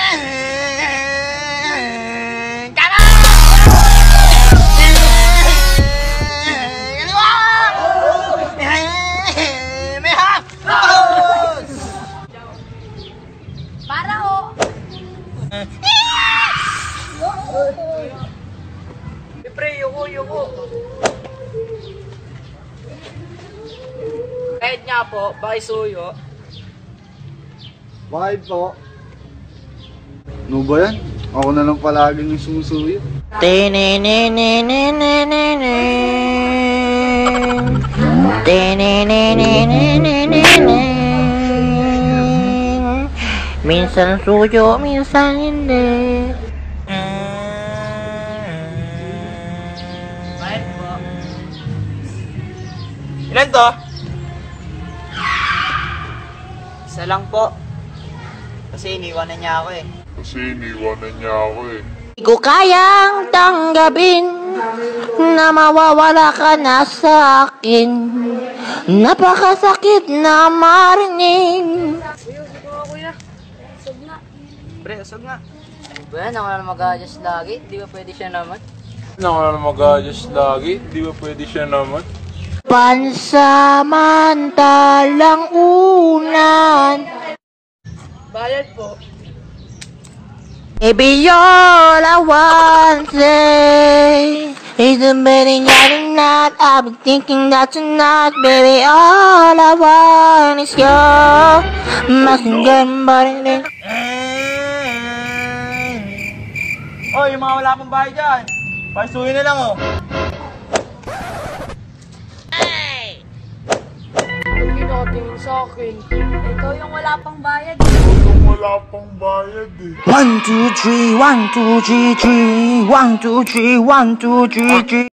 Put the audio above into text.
Para ho. Pre, yuko. Kahit nga po, pakisuyo. Bakit po? Ano ba yan? Ako na lang palaging yung sumusuyo. Minsan suyo, minsan hindi. Bakit po? Ilan to? Isa lang po. Kasi iniwanan niya ako eh. Di ko kayang tanggapin na mawawala ka na sa akin. Napakasakit na marinig. Pre, usog nga. Ba yan, ako na mag-adjust lagi. Di ba pwede siya naman? Pansamantalang unan. Bayad po. Baby, all I want to say is a better night. I've been thinking that tonight, baby, all I want is your messenger body. Oh, yung mga wala pang bayad dyan. Pasuhin na lang oh. Ginatingin sa akin. Ikaw yung wala pang bayad. 1, 2, 3, 1, 2, 3, 3, 1, 2, 3, 1, 2, 3, 3.